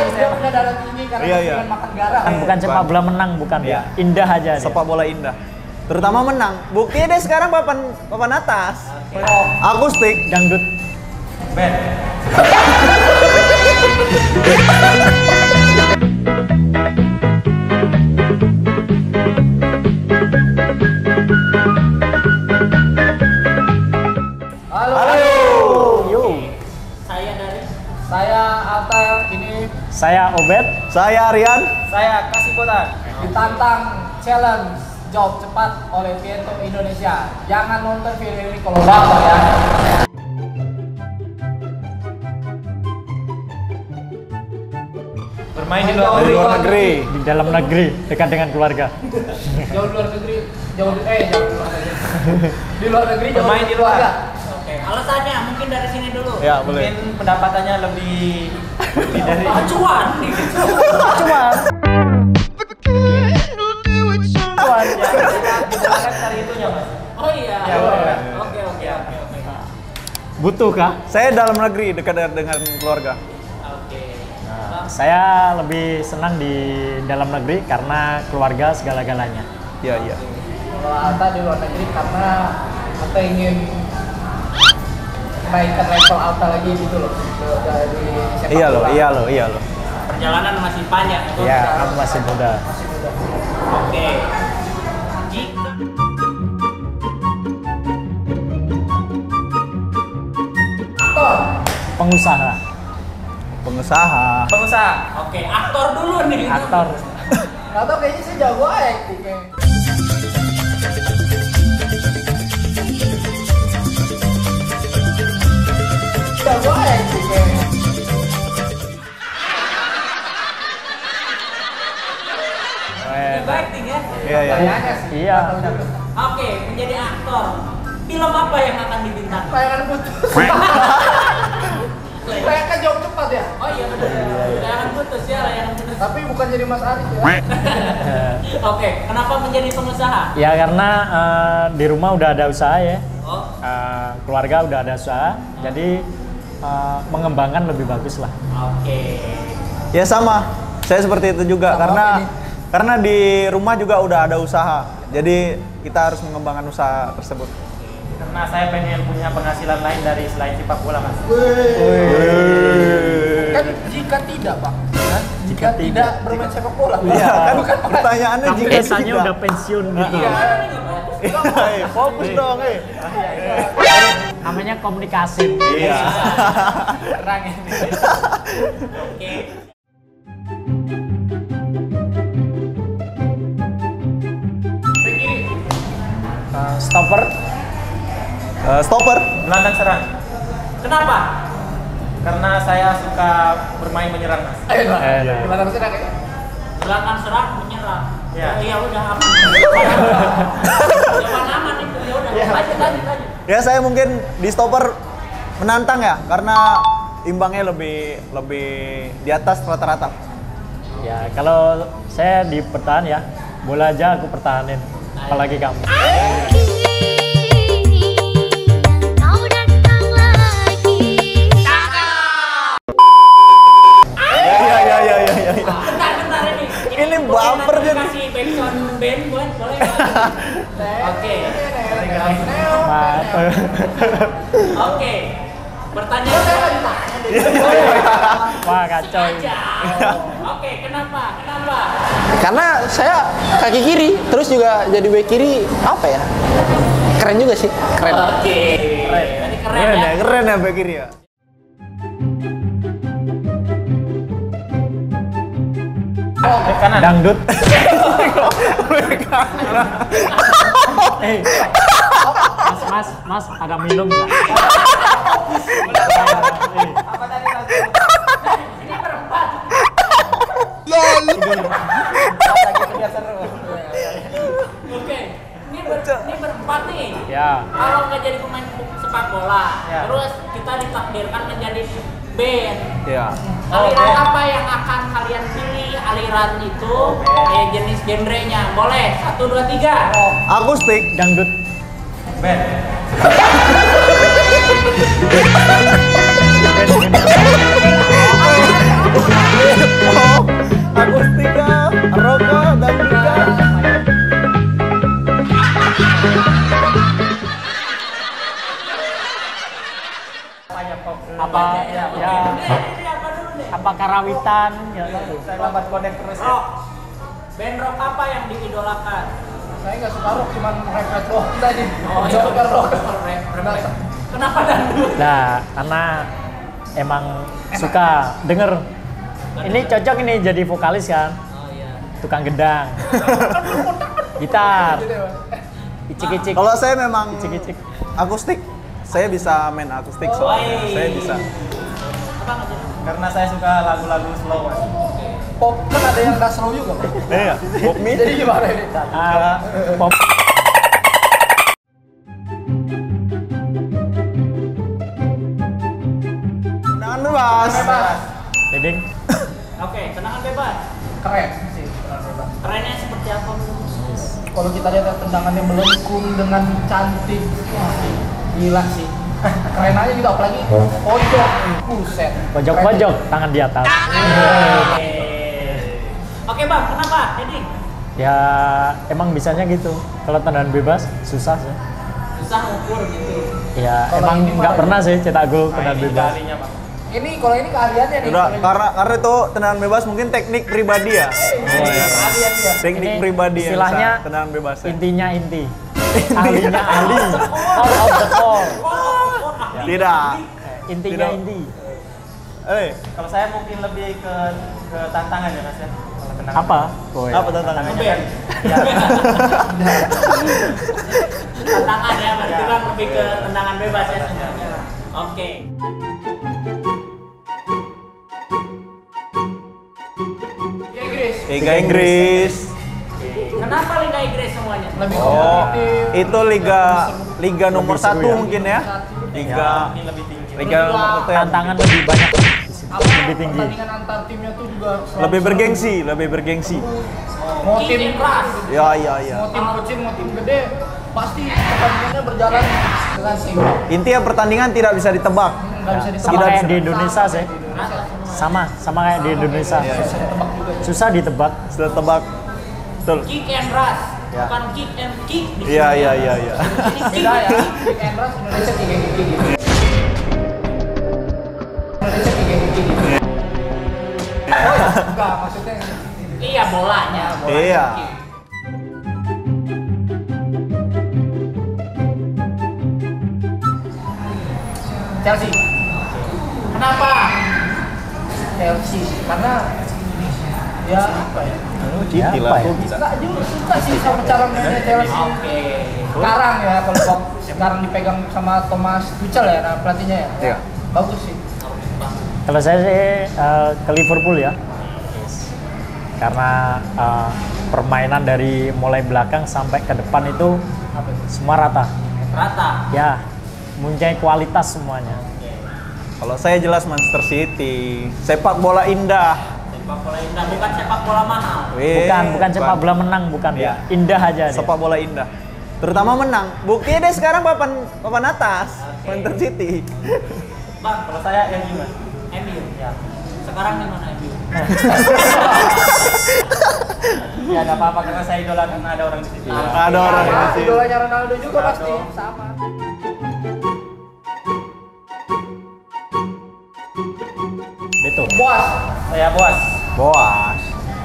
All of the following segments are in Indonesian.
dia punya darah tinggi karena dengan makan garam. Bukan sepak bola menang, bukan ya. Indah aja dia. Sepak bola indah. Terutama menang. Buktinya deh sekarang papan atas. Akustik. Dangdut. Ben. Saya Alta, ini saya Obed, saya Aryan, saya Kasih Botan. ditantang challenge jawab cepat oleh Viento Indonesia. Jangan nonton video ini kalau lapar ya. Bermain di luar negeri. di dalam negeri, dekat dengan keluarga. Jauh di luar negeri, jauh di luar negeri. Di luar negeri, jauh Bermain di di luar. keluarga. Oke, alasannya mungkin dari sini dulu. Ya boleh. Mungkin pendapatannya lebih dari Acuan nih. Cuman kita cari itunya, Mas. Oh iya. Ya, boleh. Oke. butuh kah? Saya dalam negeri dekat dengan keluarga. Oke. Nah, saya lebih senang di dalam negeri karena keluarga segala-galanya. Iya. Kalau Alta di luar negeri karena Alta ingin naikkan level Alta lagi gitu loh. Dari sepak bola. Iya loh. Perjalanan masih panjang. Iya, aku masih muda. Oke. Jika Aktor. Pengusaha. Pengusaha. Oke, aktor dulu nih. Aktor. Nggak tau kayaknya saya jago acting kayak. Jago acting kayak. Acting ya. Iya. Kayaknya sih. Iya. Nggak tahu jago. Oke, menjadi aktor. Film apa yang akan dibintang? Layangan putus. Layangan jawab cepat ya. Oh iya benar. Layangan putus ya, layangan putus. Tapi bukan jadi Mas Arif ya. Oke, kenapa menjadi pengusaha? Ya karena di rumah udah ada usaha ya. Oh, Keluarga udah ada usaha. Jadi mengembangkan lebih bagus lah. oke. Ya sama. Saya seperti itu juga Sama karena di rumah juga udah ada usaha. Jadi kita harus mengembangkan usaha tersebut. Karena saya pengen punya penghasilan lain dari selain sepak bola, Mas. Kan jika tidak, Pak. Kan? Jika tidak bermain sepak bola. Iya kan Bukan pertanyaannya Kamu jika kesannya tidak. udah pensiun gitu. Iya, fokus dong, Namanya komunikasi. Iya. Serang ini. Oke. Stopper. Stopper. Gelandang serang. Kenapa? Karena saya suka bermain menyerang, Mas. Gimana maksudnya kayak? Gelandang serang menyerang. Ya. Oh, iya udah aman. Jawaban aman itu. Ya udah. Lanjut. Ya saya mungkin di stopper menantang ya karena imbangnya lebih di atas rata-rata. Ya kalau saya di pertahan ya, bola aja aku pertahanin. Apalagi kamu. Iya. Bentar ini. Ini baper dia. Kasih backsound band buat boleh. Oke. Oke. Pertanyaan Wah kacau. aja. Oke, kenapa? Karena saya kaki kiri, terus juga jadi bek kiri, apa ya? Keren juga sih, keren. Oke. Tadi keren ya. Keren ya bek kiri ya. Kanan. Dangdut. Mas, ada minum nggak? Apa tadi Mas? Ini berempat. Lagi kerja seru. Oke. Ini berempat nih. Ya. Kalau nggak jadi pemain sepak bola, Ya. terus kita ditakdirkan menjadi band. Iya. Aliran apa yang akan kalian pilih? Aliran itu kayak jenis genrenya. Boleh? 1, 2, 3. Akustik. Dangdut. Ben. apa karawitan ya. Saya lambat connect terus ya. Rock. Band rock apa yang diidolakan? Saya nggak suka rock, cuman rap doang tadi. Oh, Suka rock. Rap. Kenapa dangdut? Nah, karena emang suka denger. Ini cocok ini jadi vokalis kan, Oh iya. tukang gedang, gitar, icik-icik, Kalau saya memang icik-icik. akustik, saya bisa main akustik soalnya. Woi. Saya bisa. Apa nggak jadi? Karena saya suka lagu-lagu slow Mas. Pop kan ada yang nggak slow juga, Bang. Iya. Pop me. Jadi gimana ini? Pop. Tendangan bebas. Diding. Oke, tendangan bebas. Keren sih, tendangan bebas. Kerennya seperti apa? Kalau kita lihat tendangannya melengkung dengan cantik, wah, gila sih. Keren aja gitu, apalagi pojok, buset. Pojok-pojok, tangan di atas. Oke bang, kenapa? Jadi Ya emang bisanya gitu. Kalau tendangan bebas susah sih. susah ngukur gitu. Ya Kalau emang ini nggak mah- pernah sih cetak gol Nah, tendangan ini bebas. dalinya, Bang. Ini kalau ini keahliannya nih. Udah, kalau karena itu tendangan bebas mungkin teknik pribadi ya. keahlian dia. Teknik Ini pribadi yang istilahnya bisa tendangan bebas ya. Intinya inti. Ahlinya ahli. All of the ball. Tidak. Intinya Tidak. inti. Kalau saya mungkin lebih ke tantangan ya Mas ya. Kalau tendangan. Apa? Oh, ya. Apa tantangannya? Tantangannya kan ya, Tantangan ya, berarti bang lebih ke tendangan bebas ya sebenarnya. Oke. Inggris Liga Inggris. Kenapa Liga Inggris semuanya? lebih Oh, kompetitif. itu liga nomor Lebih seru 1 ya. mungkin ya. Liga ini lebih tinggi. liga nomor 1 yang Tantangan lebih banyak. Apa Lebih tinggi. pertandingan antar timnya tuh juga selalu lebih bergengsi, lebih bergengsi. mau Kick tim and rush. Ya, ya, ya. mau tim kecil mau tim gede pasti pertandingannya berjalan dengan seimbang. Intinya pertandingan tidak bisa ditebak. Nggak bisa ditebak. Sama kayak bisa. di Indonesia sih. Sama kayak di Indonesia. Bisa ditebak juga. Susah ditebak. Sudah tebak. Betul. Kick and rush. Ya. Bukan kick and kick. di Iya, sini. iya, iya, iya. Ini kick. Beda ya. Kick and rush Indonesia kick and kick gitu. Indonesia kick and kick gitu. Oh ya, enggak maksudnya Iya bolanya. Iya. Chelsea. Kenapa? Chelsea karena ya apa ya? Citi Apa lah. ya? Suka juga suka sih sama cara mainnya Chelsea. Oke. Sekarang ya kalau sekarang dipegang sama Thomas Tuchel ya, nah pelatihnya ya. Iya. Bagus sih. Kalau saya sih ke Liverpool ya. Karena permainan dari mulai belakang sampai ke depan itu semua rata. Rata. Ya, mempunyai kualitas semuanya. Kalau saya jelas Manchester City. Sepak bola indah. Sepak bola indah, bukan sepak bola mahal. Bukan sepak bola menang, bukan. Iya. Indah aja dia. Sepak bola indah. Terutama menang. Buktinya dia sekarang papan atas. Manchester City. Bang, Kalau saya yang gimana? MU. Ya. Sekarang di mana MU? Ya nggak apa-apa karena saya idola karena ada orang di situ. Ada orang Sama, di sini. idolanya Ronaldo juga pasti sama. Gitu. Puas. Saya Boas. Boas.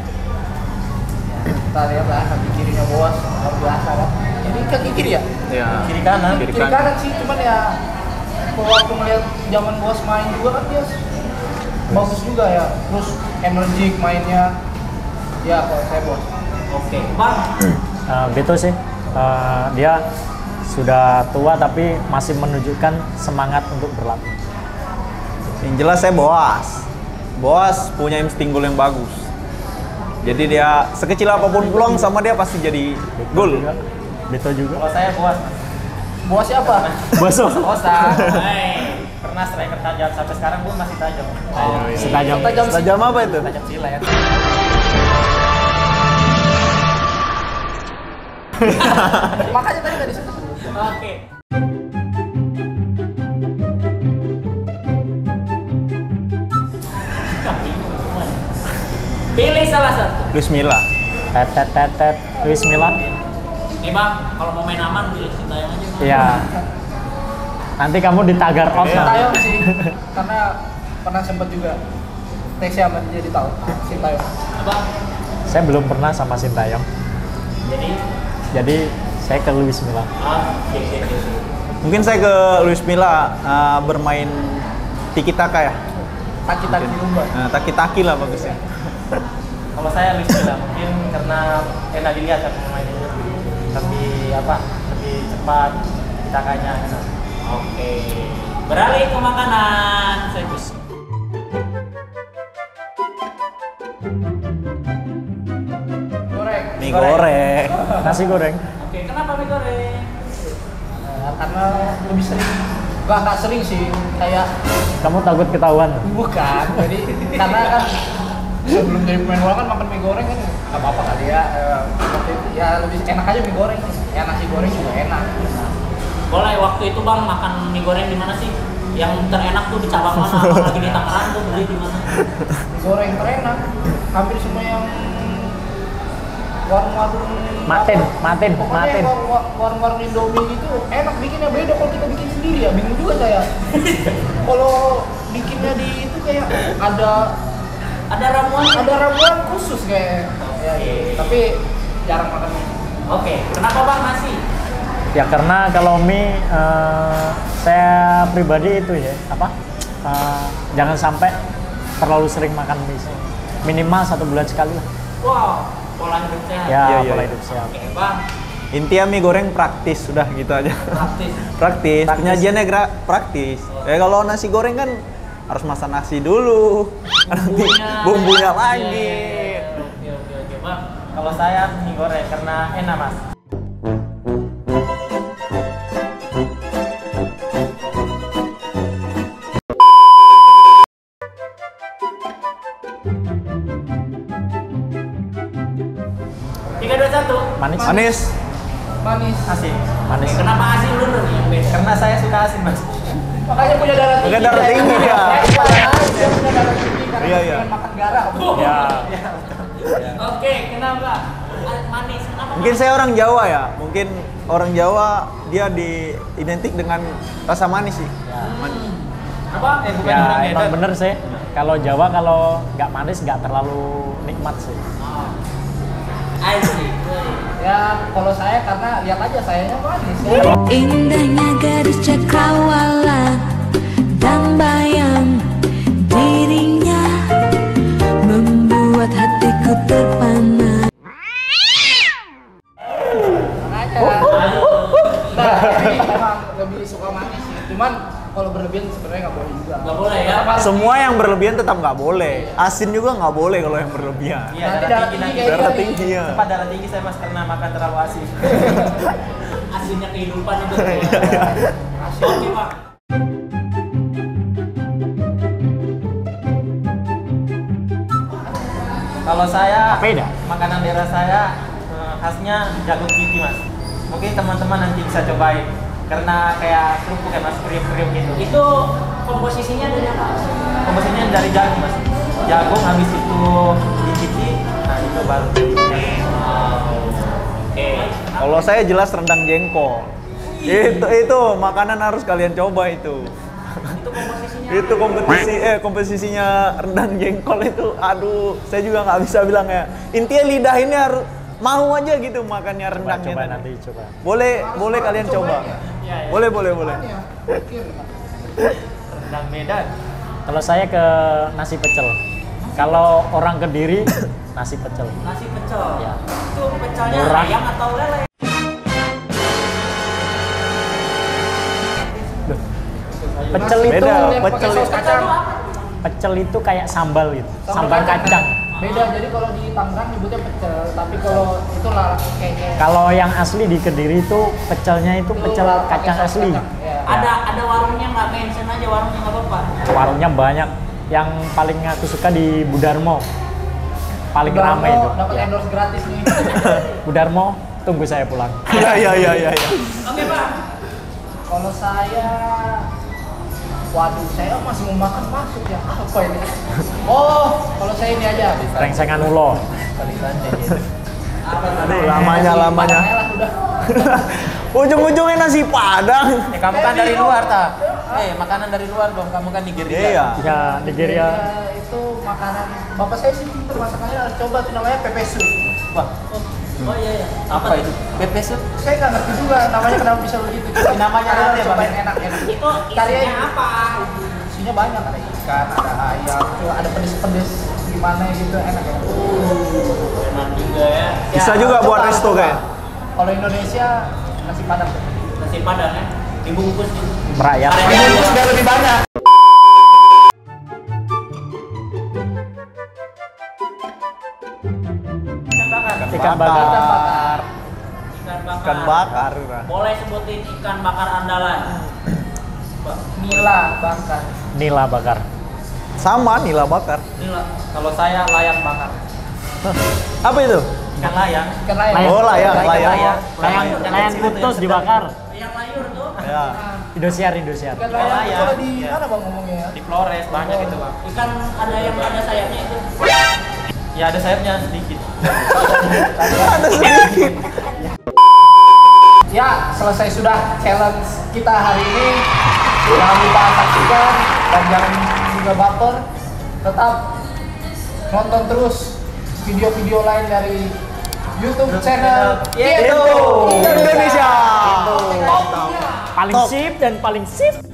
Kita lihat lah kaki kirinya Boas luar biasa kan. Ini kaki kiri ya? Ya. Kiri kanan. Kiri Kiri kanan sih, cuman ya kalau waktu melihat zaman Boas main juga kan dia bagus juga ya. Terus energik mainnya. Ya kalau saya Boas. Oke, Bang. Beto sih. Dia sudah tua tapi masih menunjukkan semangat untuk berlatih. Yang jelas saya Boas. Boas punya insting gol yang bagus. Jadi dia sekecil apapun peluang sama dia pasti jadi gol. Beto juga. Kalau saya Boas. Boas siapa? Boso. Bosa. Hai. Pernah striker tajam sampai sekarang pun masih tajam. Setajam. Tajam apa itu? Tajam silet. Makanya tadi nggak disebut. Oke. Pilih salah satu. Luis Milla. Tet. Luis Milla. Nih Bang, kalau mau main aman pilih Sintayong aja. Bang. Iya. Nanti kamu ditagar out. Sintayong sih, karena pernah sempat juga Teksnya sama dia jadi tahu. Sintayong. Apa? Saya belum pernah sama Sintayong. Jadi saya ke Luis Milla. Oke. Mungkin saya ke Luis Milla bermain tiki taka ya. Taki-taki lumba. Taki-taki lah bagusnya. Kalau saya Luis Milla mungkin karena enak dilihat ya pemainnya. Tapi lebih cepat takanya. Oke. Beralih ke makanan. Serius. Goreng. Mie goreng. Nasi goreng. Oke, kenapa mie goreng? Karena lebih sering. Nggak sering sih, kayak Kamu takut ketahuan? bukan. Jadi karena kan sebelum jadi pemain bola kan makan mie goreng kan nggak apa-apa kali ya. Ya lebih enak aja mie goreng. Ya nasi goreng juga enak. Boleh, waktu itu Bang makan mie goreng di mana sih? Yang terenak tuh di cabang mana? Apalagi di Tangerang tuh beli di mana? Mie goreng terenak. Hampir semua yang warung-warung Matin. Pokoknya warung-warung Indomie gitu enak bikinnya, beda kalau kita bikin sendiri ya, bingung juga saya. Kalau bikinnya di itu kayak Ada ramuan khusus kayak ya, gitu. Tapi jarang makan mie. Oke, kenapa Bang nasi? Ya karena kalau mie saya pribadi itu ya jangan sampai terlalu sering makan mie sih. Minimal 1 bulan sekali lah. Wow, pola hidup sehat. Ya, Iya. pola hidup sehat. Oke, Bang. Intinya mie goreng praktis, udah gitu aja. Praktis. Praktis. Penyajiannya praktis. Kalau nasi goreng kan harus masak nasi dulu. Nanti bumbunya lagi. Oke, Bang. Kalau saya mie goreng karena enak Mas. Tiga, dua, satu. Manis. Manis. Asin. Manis. Kenapa asin dulu nih yang beda? Karena saya suka asin Mas. Makanya punya darah tinggi. Punya darah tinggi dia. Dia punya darah tinggi karena Iya, dia iya. pengen makan garam. Ya. Oke, kenapa? Manis. Kenapa? Mungkin saya orang Jawa ya. Mungkin orang Jawa dia identik dengan rasa manis sih. Apa? Bukan Ya orang emang Medan. bener sih. Kalau Jawa kalau nggak manis nggak terlalu nikmat sih. Asik. Ya kalau saya karena lihat aja sayanya manis. Ya. Indahnya gadis cakrawala dan bayang dirinya membuat hatiku terpana. Makanya. Nah, jadi memang lebih suka manis sih. Cuman kalau berlebihan sebenarnya nggak boleh juga. Nggak boleh ya? Semua yang berlebihan tetap nggak boleh. Asin juga nggak boleh kalau yang berlebihan. Iya, Nanti darah darah tinggi tinggi nanti. kayak Darah gini. tinggi ya. Sempat darah tinggi saya Mas karena makan terlalu asin. Asinnya kehidupan itu. Oke, Bang. Kalau saya Beda. makanan daerah saya khasnya jagung piti Mas. Mungkin teman-teman nanti bisa cobain karena kayak kerupuk ya Mas, kriuk-kriuk gitu. Itu komposisinya dari apa? Komposisinya dari jagung Mas. Jagung habis itu dicuci, nah itu baru. Oke. Kalau saya jelas rendang jengkol. Itu makanan harus kalian coba itu. Itu komposisinya. Itu komposisinya rendang jengkol itu, aduh, saya juga nggak bisa bilang ya. Intinya lidah ini harus mau aja gitu makannya rendangnya. Coba tadi. nanti coba. Boleh kalian coba. Boleh. Rendang Medan. Kalau saya ke nasi pecel. Kalau orang Kediri nasi pecel. Nasi pecel. Ya. Itu pecelnya Murah. ayam atau lele? Pecel itu Beda, Yang pakai pecel saus itu. kacang. pecel itu kayak sambal gitu. Sambal kacang. Beda, jadi kalau di Tangerang nyebutnya pecel, tapi kalau itu lah kayak Kalau yang asli di Kediri itu pecelnya itu pecel pakai kacang saus asli. kacang. Ya. Ada warungnya nggak, mention aja warungnya nggak apa-apa. Warungnya banyak. Yang paling aku suka di Budarmo. Paling Udah ramai mau itu. dapat Ya. endorse gratis nih. Budarmo, tunggu saya pulang. Iya. Oke, Bang. Kalau saya, waduh, saya masih mau makan masuk ya. Apa ini? Oh, kalau saya ini aja. Rengsengan ulo. Aduh, lamanya. Saya lah udah. Ujung-ujungnya nasi Padang. Kamu kan dari luar ta? Makanan dari luar dong, kamu kan Nigeria. Iya. Ya, Nigeria. Itu makanan. Bapak saya sih pintar masakannya, coba tuh namanya pepe soup. Wah, Oh iya. Apa itu? Pepe soup? saya nggak ngerti juga namanya kenapa bisa begitu. Namanya Ada apa ya, cobain Bang? enak-enak. Itu Cari isinya aja. apa? Isinya banyak, ada ikan, ada ayam, ada pedes-pedes gimana gitu, enak ya. Enak juga ya. Bisa juga Coba, buat resto coba. kayak. Kalau Indonesia nasi padang. Nasi padang ya. Dibungkus gitu. Merayap. Ini sudah lebih banyak. Ikan bakar. Ikan bakar. Ikan bakar. Ikan bakar. Boleh sebutin ikan bakar andalan. Nila bakar. Nila bakar. Sama nila bakar. Inilah, kalau saya layang bakar. Apa itu? Ikan layang. Ikan layang. Oh, layang, Ikan layang. Layang putus dibakar. Yang layur tuh. Ya. Indosiar, Indosiar. Ikan layang itu layang. kalau di Iya. mana bang ngomongnya ya? Di Flores banyak itu bang. Ikan ada yang ada sayapnya itu. Ya ada sayapnya sedikit. Ada sedikit. Ya, selesai sudah challenge kita hari ini. Jangan lupa saksikan dan jangan juga baper. Tetap nonton terus video-video lain dari YouTube channel Itu Indonesia. Paling sip dan paling sip.